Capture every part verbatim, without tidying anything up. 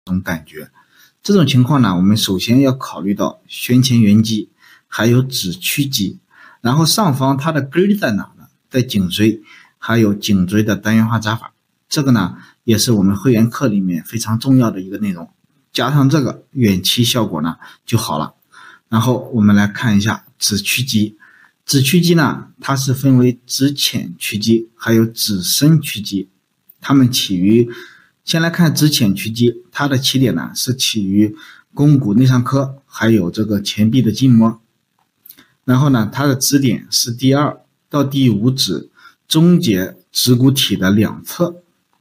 种感觉。这种情况呢，我们首先要考虑到旋前缘肌，还有指屈肌，然后上方它的根儿在哪呢？在颈椎，还有颈椎的单元化扎法。这个呢，也是我们会员课里面非常重要的一个内容。加上这个远期效果呢就好了。然后我们来看一下指屈肌。指屈肌呢，它是分为指浅屈肌还有指深屈肌，它们起于先来看指浅屈肌，它的起点呢是起于肱骨内上髁还有这个前臂的筋膜，然后呢它的指点是第二到第五指中节指骨体的两侧。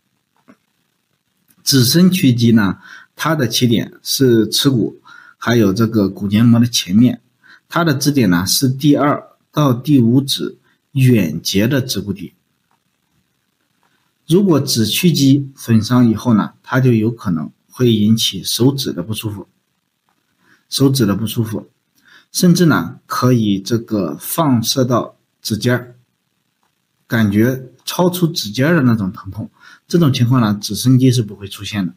指深屈肌呢，它的起点是耻骨还有这个骨黏膜的前面，它的指点呢是第二到第五指远节的指骨底。如果指屈肌损伤以后呢，它就有可能会引起手指的不舒服，手指的不舒服，甚至呢可以这个放射到指尖，感觉超出指尖的那种疼痛。这种情况呢，指深肌是不会出现的。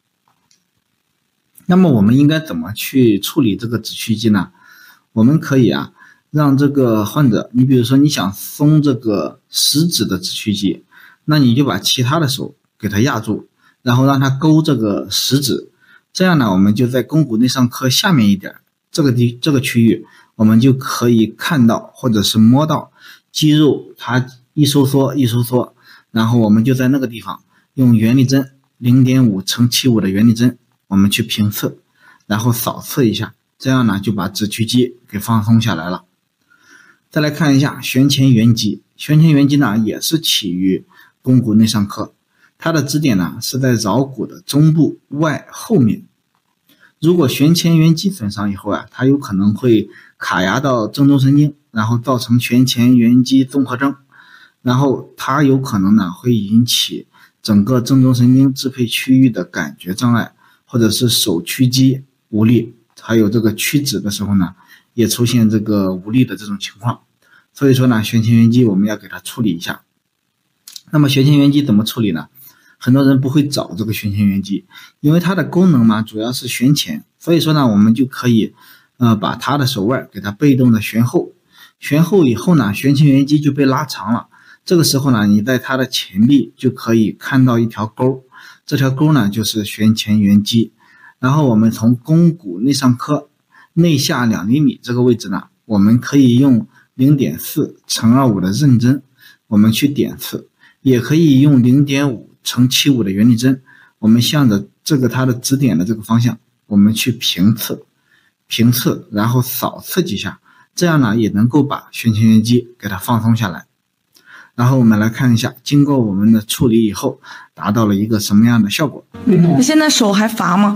那么我们应该怎么去处理这个指屈肌呢？我们可以啊，让这个患者，你比如说你想松这个食指的指屈肌，那你就把其他的手给它压住，然后让它勾这个食指，这样呢，我们就在肱骨内上髁下面一点这个地这个区域，我们就可以看到或者是摸到肌肉它一收缩一收缩，然后我们就在那个地方用原理针 零点五乘七五 的原理针，我们去平刺，然后扫刺一下，这样呢就把指屈肌给放松下来了。再来看一下旋前缘肌，旋前缘肌呢也是起于肱骨内上髁，它的支点呢是在桡骨的中部外后面。如果旋前缘肌损伤以后啊，它有可能会卡压到正中神经，然后造成旋前缘肌综合征，然后它有可能呢会引起整个正中神经支配区域的感觉障碍，或者是手屈肌无力，还有这个屈指的时候呢也出现这个无力的这种情况。所以说呢，旋前缘肌我们要给它处理一下。那么旋前缘肌怎么处理呢？很多人不会找这个旋前缘肌，因为它的功能嘛主要是旋前，所以说呢我们就可以呃把它的手腕给它被动的旋后，旋后以后呢旋前缘肌就被拉长了。这个时候呢，你在它的前臂就可以看到一条沟，这条沟呢就是旋前缘肌。然后我们从肱骨内上髁内下两厘米这个位置呢，我们可以用 零点四乘二五 的刃针我们去点刺，也可以用 零点五乘七五 的原理针，我们向着这个它的指点的这个方向我们去平刺平刺然后扫刺几下，这样呢也能够把旋前缘肌给它放松下来。然后我们来看一下经过我们的处理以后达到了一个什么样的效果。 你现在手还乏吗？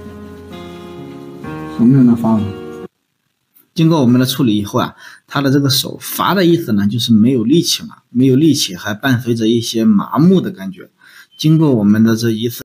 什么样的乏吗？经过我们的处理以后啊，他的这个手乏的意思呢就是没有力气嘛，没有力气还伴随着一些麻木的感觉。经过我们的这一次